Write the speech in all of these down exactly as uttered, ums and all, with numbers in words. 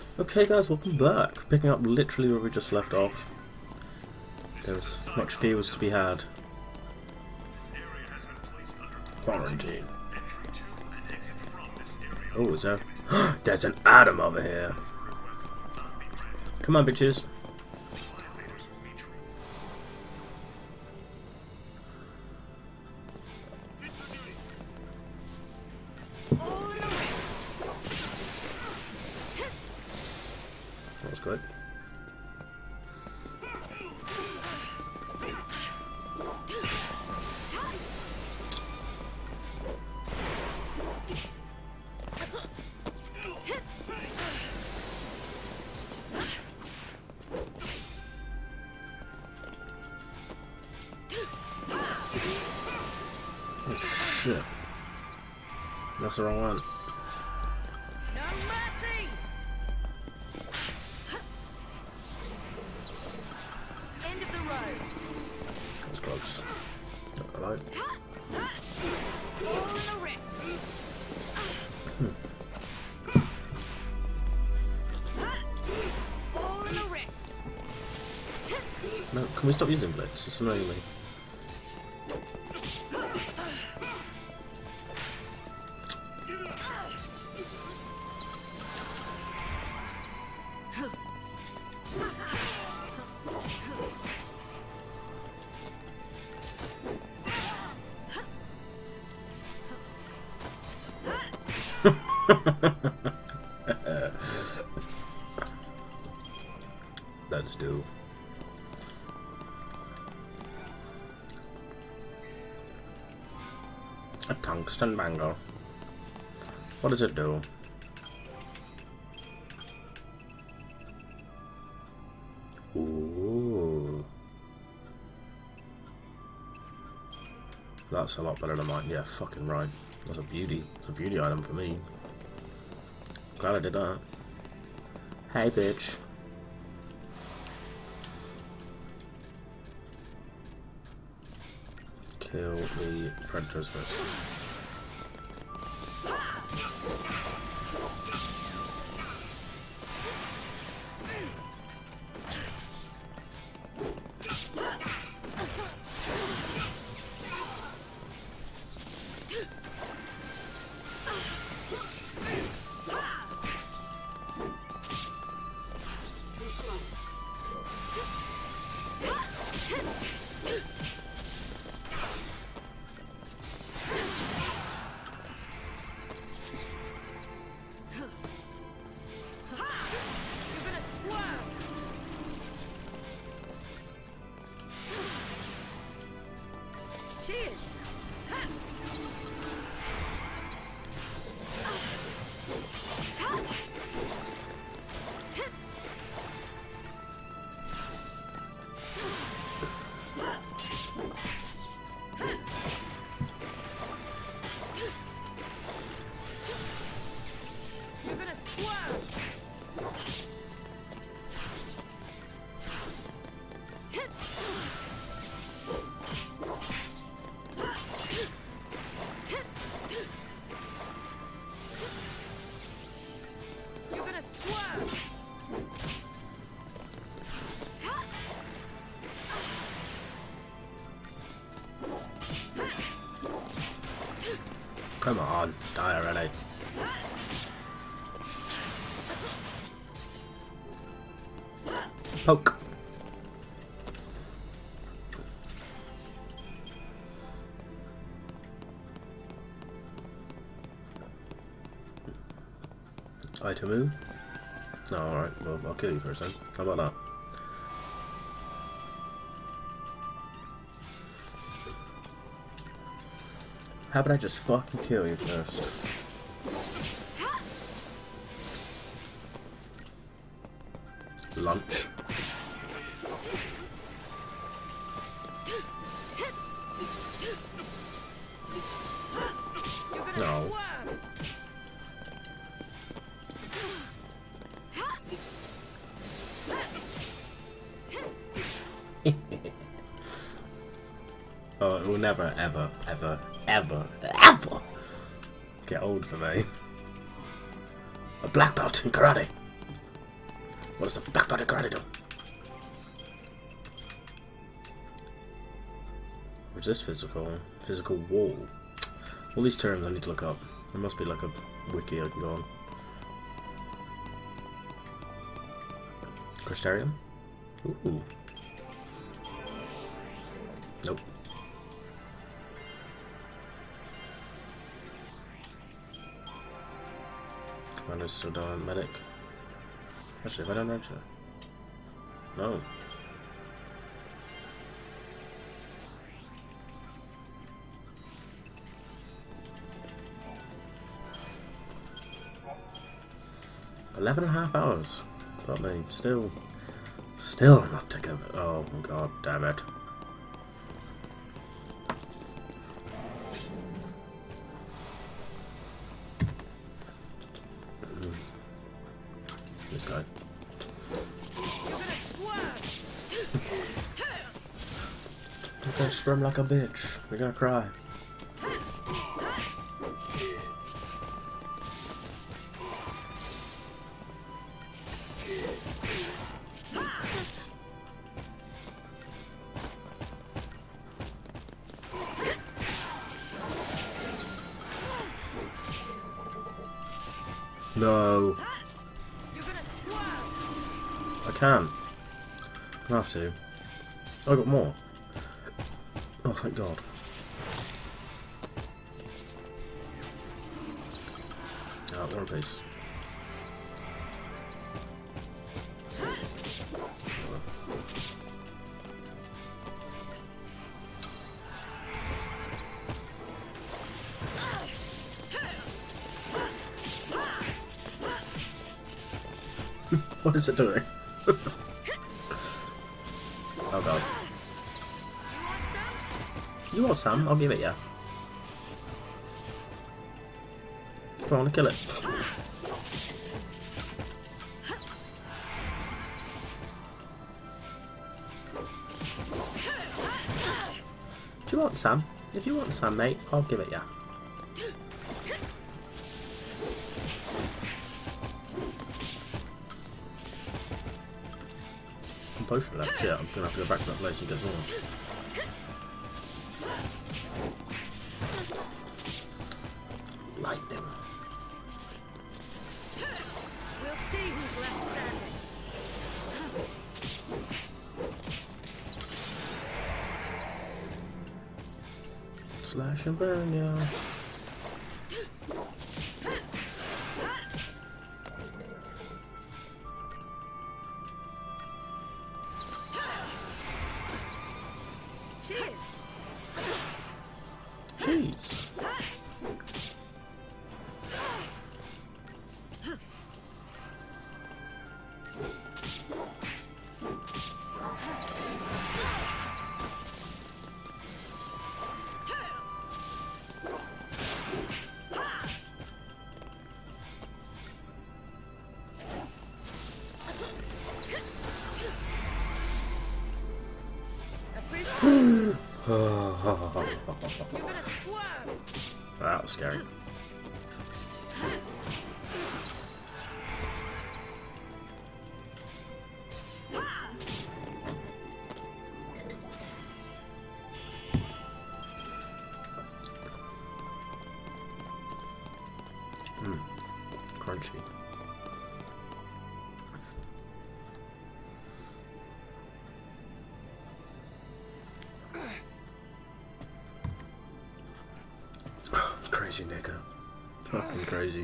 Okay guys, welcome back. Picking up literally where we just left off. There's much feels to be had. Quarantine. Oh, is there? There's an Adam over here. Come on, bitches. That was good. Oh shit. That's the wrong one. No mercy! End of the road. That was close. Not gonna lie. All in a rest. All in a rest. No, can we stop using Blitz? It's annoying me. Let's do. A tungsten bangle. What does it do? Ooh. That's a lot better than mine. Yeah, fucking right. That's a beauty. It's a beauty item for me. Glad I did that. Hey, bitch. Kill the predators first. Come on, die already. Poke. Itemoo? No, alright, well, I'll kill you first then. How about that? How about I just fucking kill you first? Lunch. No. Oh, it will never, ever, ever, ever, ever get old for me. A black belt in karate. What does the black body karate do? Resist physical. Physical wall. All these terms I need to look up. There must be like a wiki I can go on. Crystarium? Ooh. Nope. Commander Sudan Medic. Actually, if I don't register. No. Eleven and a half hours. But me, still, still not taking. Oh my god, damn it! Mm. This guy. You're gonna scream like a bitch. You're gonna cry. No. I can't. I have to. I got more. Oh, thank God. Ah, War and Peace. What is it doing? Oh God. You want some? I'll give it you. Come on, kill it. Do you want some? If you want some, mate, I'll give it you. I'm potion left. Shit, I'm gonna have to go back to that place and get more. Lightning. We'll see who's left standing. Slash and burn, yeah. Cheese. That was scary. Mmm, crunchy. Crazy nigga. Fucking crazy.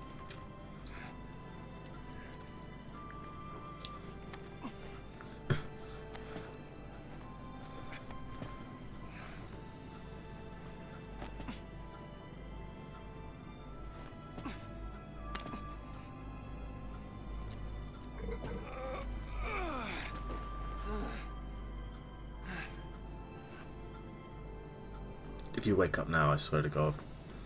If you wake up now, I swear to God.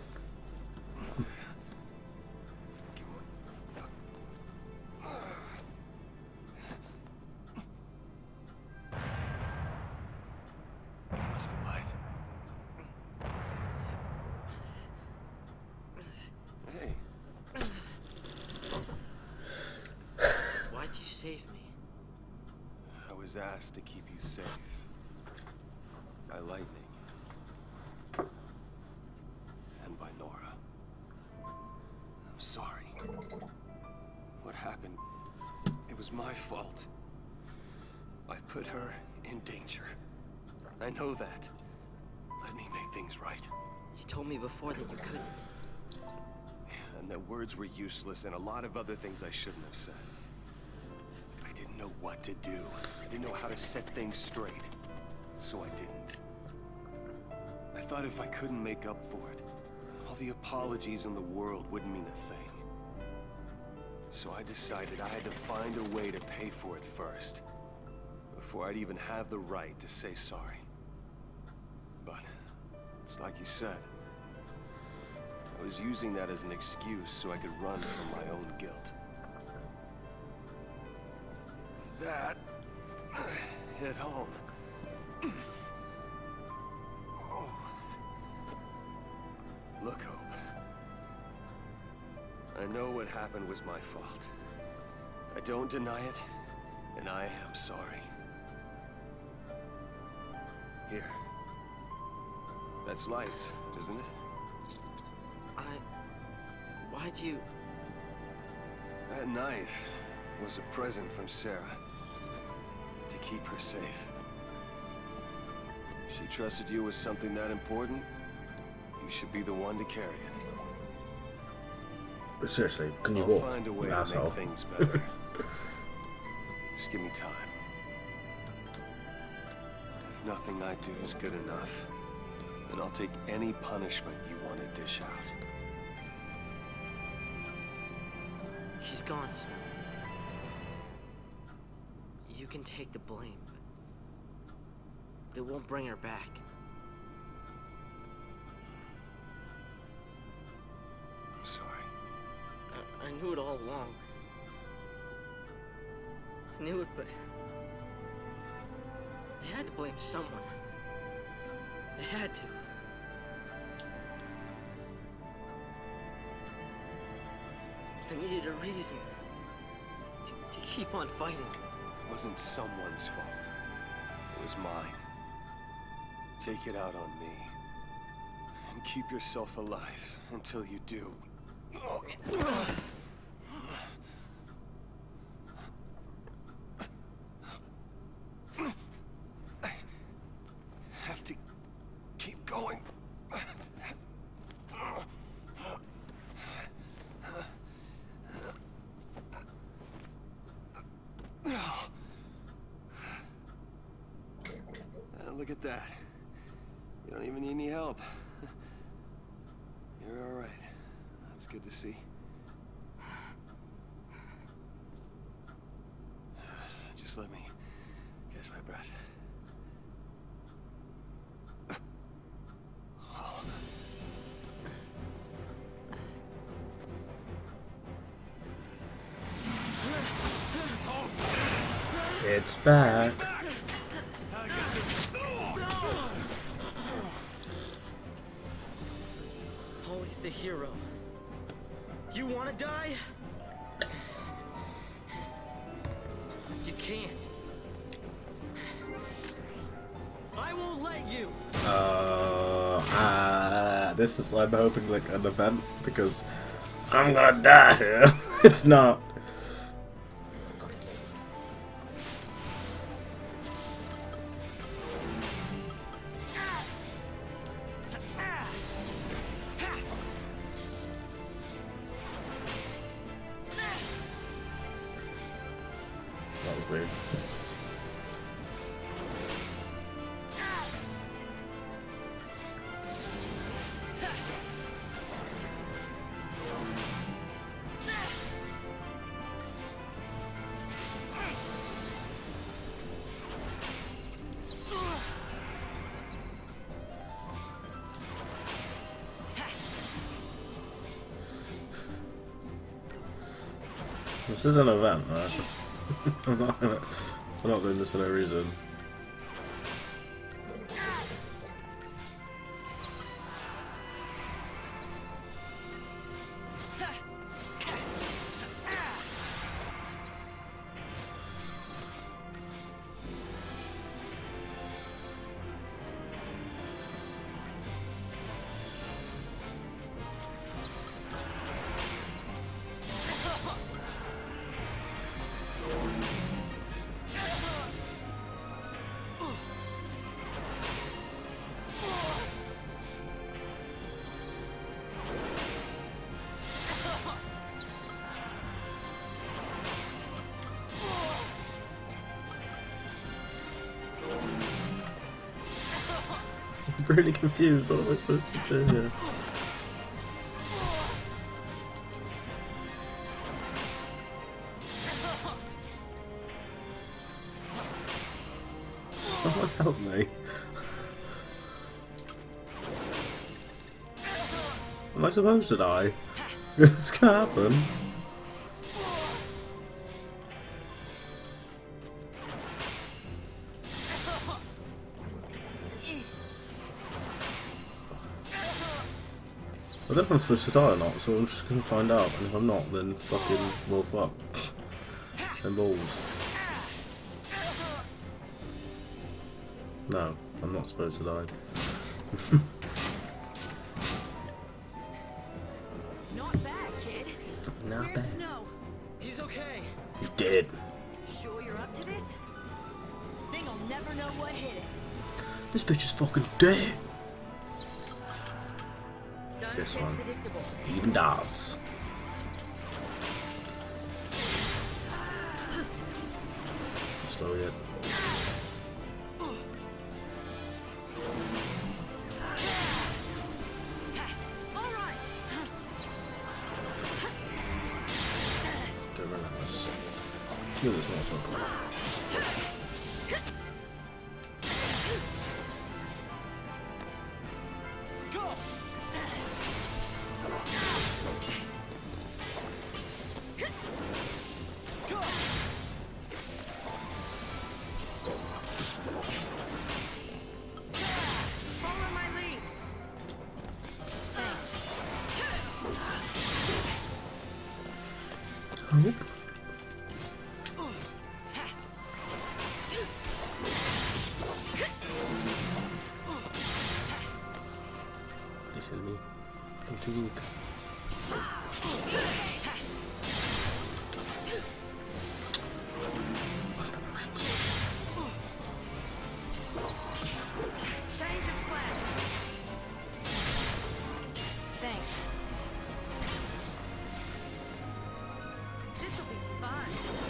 Must be light. Hey. Why'd you save me? I was asked to keep you safe. By lightning. And by Nora. I'm sorry. What happened? It was my fault. I put her in danger. I know that. Let me make things right. You told me before that you couldn't. And that words were useless and a lot of other things I shouldn't have said. I didn't know what to do. I didn't know how to set things straight. So I didn't. I thought if I couldn't make up for it, all the apologies in the world wouldn't mean a thing. So I decided I had to find a way to pay for it first, before I'd even have the right to say sorry. But it's like you said. I was using that as an excuse so I could run from my own guilt. That hit home. Oh. Look, Hope. I know what happened was my fault. I don't deny it, and I am sorry. Here. That's lights, isn't it? I... Why'd you... That knife was a present from Sarah. To keep her safe. She trusted you with something that important. You should be the one to carry it. But seriously, can you I'll walk, find a way you to asshole? make things better. Just give me time. If nothing I do is good enough, then I'll take any punishment you want to dish out. She's gone, Snow. You can take the blame, but it won't bring her back. I'm sorry. I, I knew it all along. I knew it, but... I had to blame someone. I had to. I needed a reason to, to keep on fighting. It wasn't someone's fault. It was mine. Take it out on me. And keep yourself alive until you do. I have to keep going. Look at that. You don't even need any help. You're all right. That's good to see. Just let me catch my breath. It's back. Always the hero. You want to die? You can't. I won't let you. Uh, uh, this is, I'm hoping, like an event because I'm gonna die here. If not. That was weird. This is an event, right? I'm not gonna, I'm not doing this for no reason. I'm really confused. What am I supposed to do here? Someone help me. Am I supposed to die? This can happen. I don't know if I'm supposed to die or not, so I'm just gonna find out, and if I'm not, then fucking, well, fuck. Then balls. No, I'm not supposed to die. Not bad, kid. Not Where's bad. Snow? He's okay. He's dead. Sure you're up to this? Thing'll never know what hit it. This bitch is fucking dead. Don't This get one. predictable. Even dots. Slow yet. All right. Go relax. Kill this motherfucker. Go! Go! Follow my lead. Thanks. Hope. Please help me. I'm too weak. Change of plan. Thanks. This'll be fun.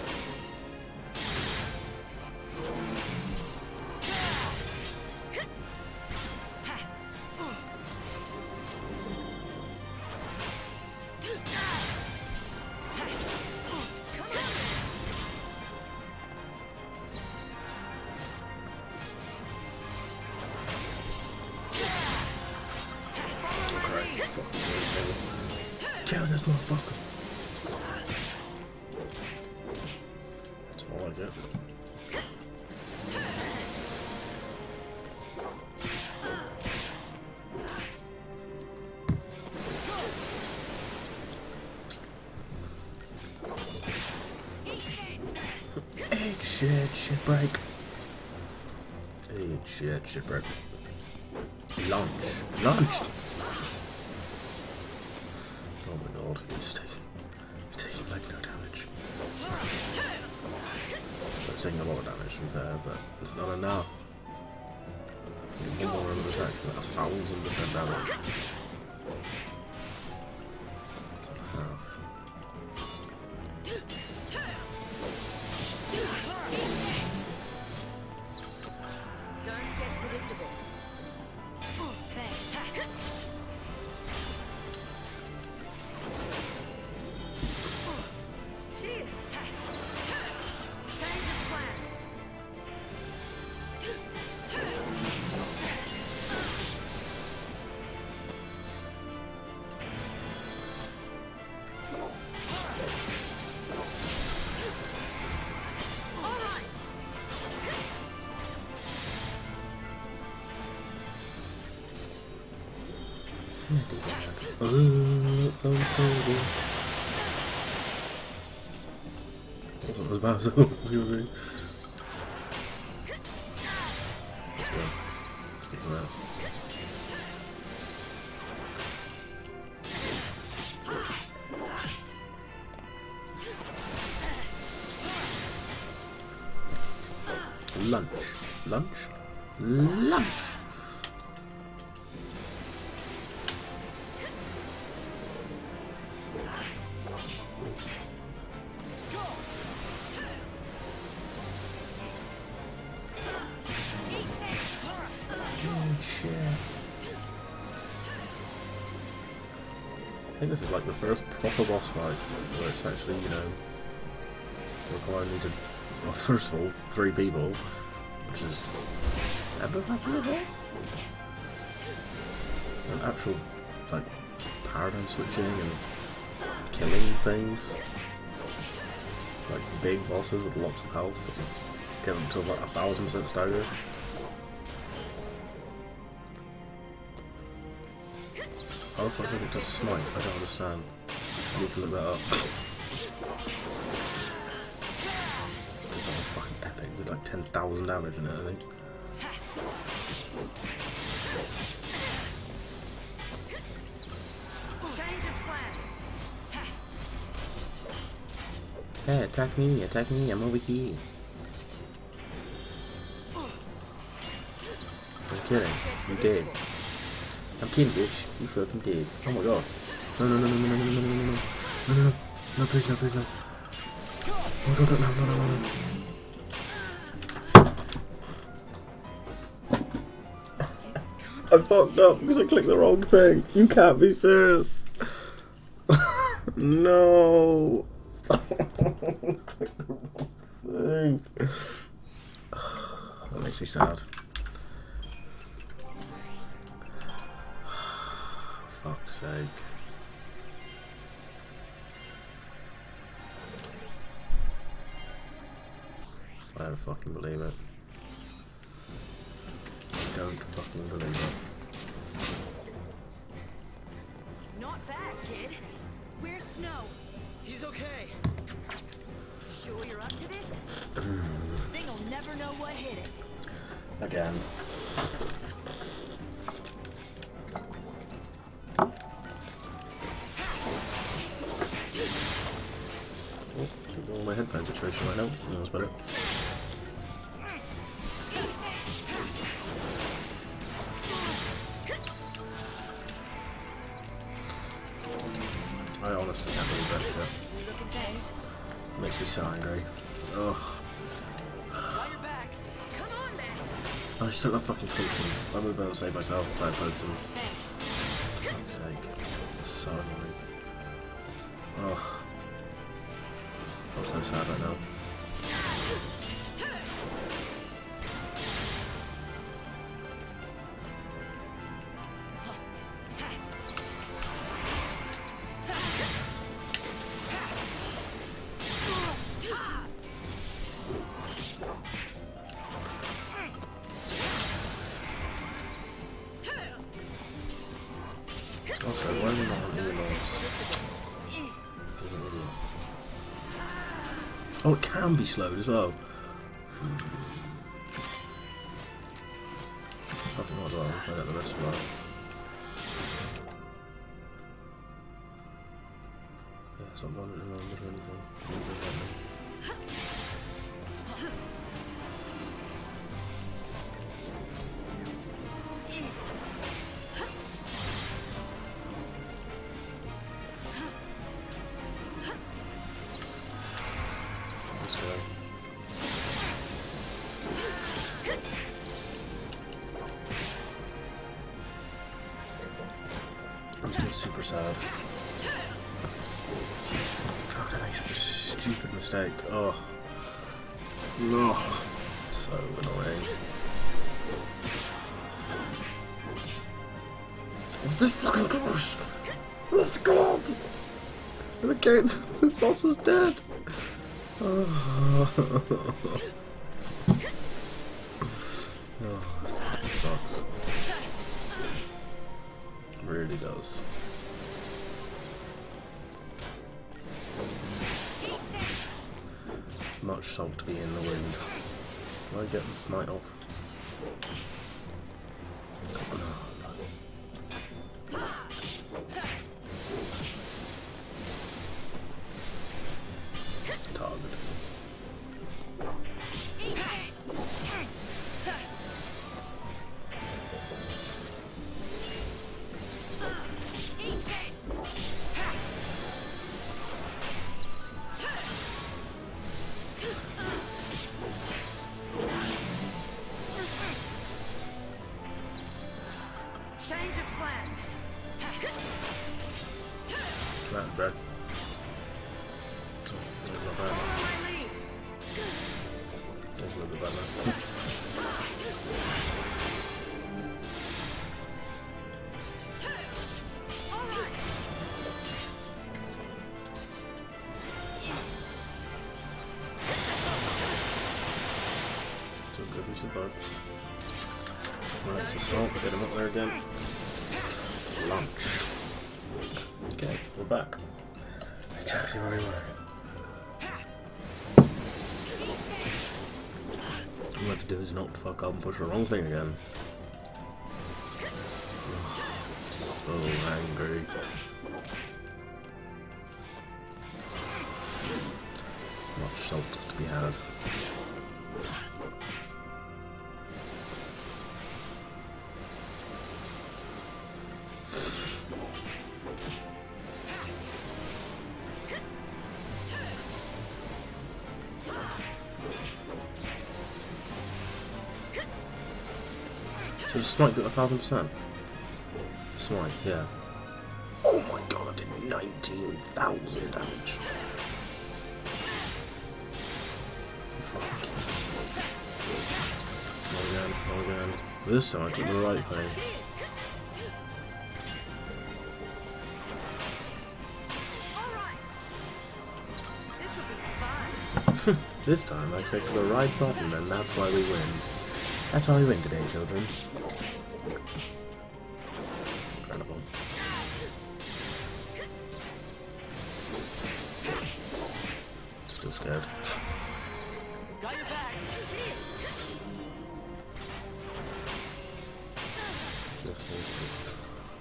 Kill this motherfucker. That's all I get. Egg shit, shipwreck. Egg shit, shipwreck. Lunch. Lunch! Oh my god, he's taking, he's taking like no damage. He's taking a lot of damage from there, but it's not enough. One more round of attacks and a thousand percent damage. That's a half. Don't get predictable. Thanks. Cheers. Change of plans. All right. Oh, that sounds terrible. Wasn't as bad as I thought it was going to be. Let's go. Stick with that. Lunch. Lunch? Lunch! Oh shit. think this is like the first proper boss fight where it's actually, you know, requiring me to, well, first of all, three people, which is ever happened before? An actual, like, paradigm switching and killing things. Like big bosses with lots of health and get them to like a thousand percent stagger. How the fuck did it just smite? I don't understand. I need to look that up. This was fucking epic. It did like ten thousand damage in it, I think. Hey, attack me, attack me, I'm over here. I'm kidding, you dead. I'm kidding, bitch. You fucking dead. Oh my god. No, no, no, no, no, no, no, no, no, no, no, no, no, no, no, please, no, please, no. Oh my god, no, no, no, no, no. I fucked up because I clicked the wrong thing. You can't be serious. No. Clicked the wrong thing. That makes me sad. Fuck's sake. I don't fucking believe it. I don't fucking believe it. Not bad, kid. Where's Snow? He's okay. Sure you're up to this? Thing'll never know what hit it. Again. Oh, my headphone situation right now. That was better. I honestly can't believe that shit. Makes me so angry. Ugh. I just don't love fucking potions. I would be able to save myself without potions. For fuck's sake. It's so annoying. Ugh. I'm so sad right now. Also, why are we not on Illinois? Oh, it can be slowed as well. Fucking not as well. I'll find out the rest of life. Yeah, it's not bothered or anything. I'm still super sad. How did I make such a stupid mistake? Oh. No. So annoying. What's this fucking close? Let's go! The game, the boss was dead! Oh, oh this fucking sucks. It really does. Much salt to be in the wind. Can I get the smite off? Come on. Target. bro. Oh, that's not bad. That's a little bit better. Still good with some bugs. Right, assault, get him up there again. Launch. Okay, we're back. Exactly where we were. All we have to do is not fuck up and push the wrong thing again. So angry. Much salt to be had. So Smite got a thousand percent. Smite, yeah. Oh my god, I did nineteen thousand damage. Fuck. Oh again, oh again. This time I did the right thing. This time I clicked the right button and that's why we win. That's why we win today, children. Incredible. Still scared. Got your back. Just need this.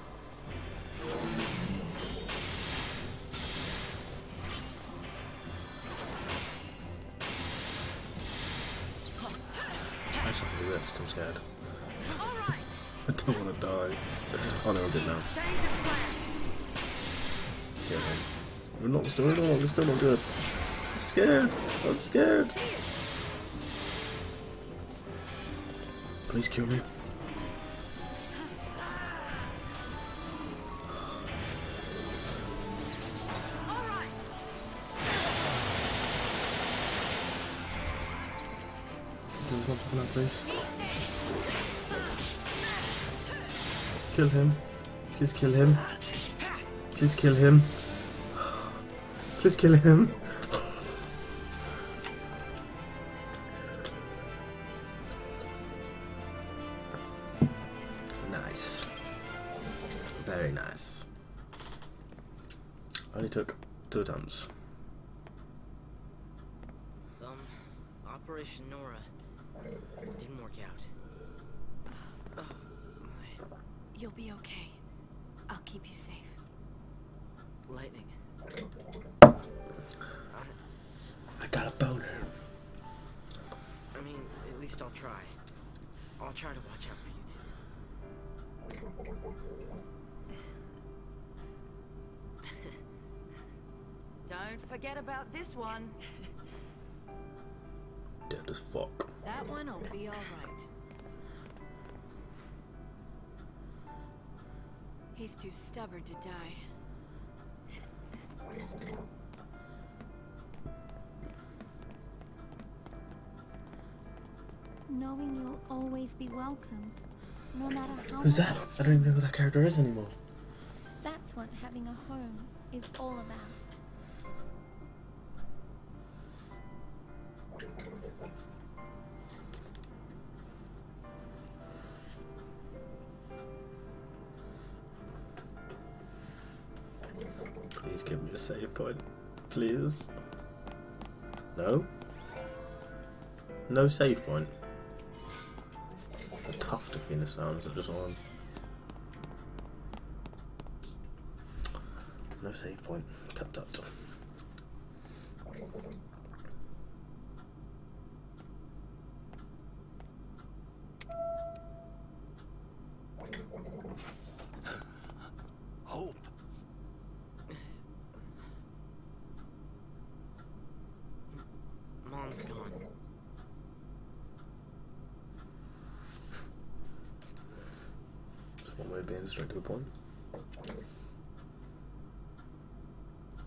I just have to do this, I'm scared. I don't want to die. Oh no, we're good now. Kill him. We're not still, we're not, we're still not good. I'm scared. I'm scared. Please kill me. Please. Kill him. Please kill him. Please kill him. Please kill him. Nice. Very nice. Only took two attempts. Um, Operation Nora didn't work out. Oh, my. You'll be okay. I'll keep you safe. Lightning. I got a boner. I mean, at least I'll try. I'll try to watch out for you two. Don't forget about this one. Dead as fuck. That one'll be alright. He's too stubborn to die. Knowing you'll always be welcome, no matter how Who's that? much I don't even know who that character is anymore. That's what having a home is all about. Please give me a save point. Please. No? No save point. The tough Defina sounds are just on. No save point. Tut tut. Hope. Mom's gone. Just one way of being straight to the point.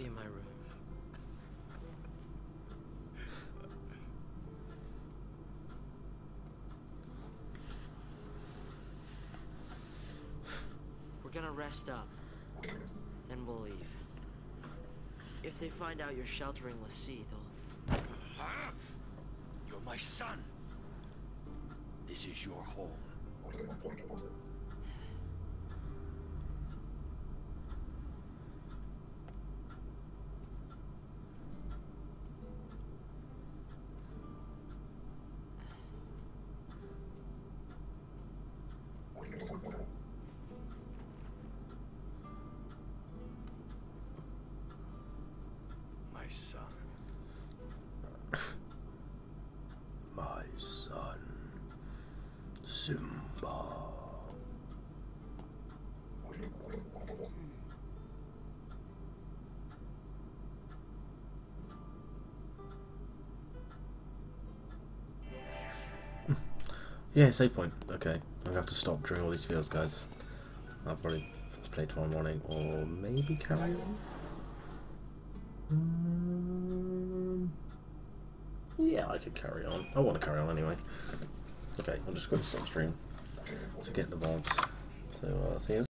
be in my room. We're gonna rest up, then we'll leave. If they find out you're sheltering Lassie, they'll... Huh? You're my son. This is your home. My son. My son. Simba. Yeah, save point. Okay, I'm gonna have to stop during all these fields, guys. I'll probably play tomorrow morning, or maybe carry on. Um, yeah, I could carry on. I want to carry on anyway. Okay, I'm just going to stop stream to get the vibes. So, uh, see you.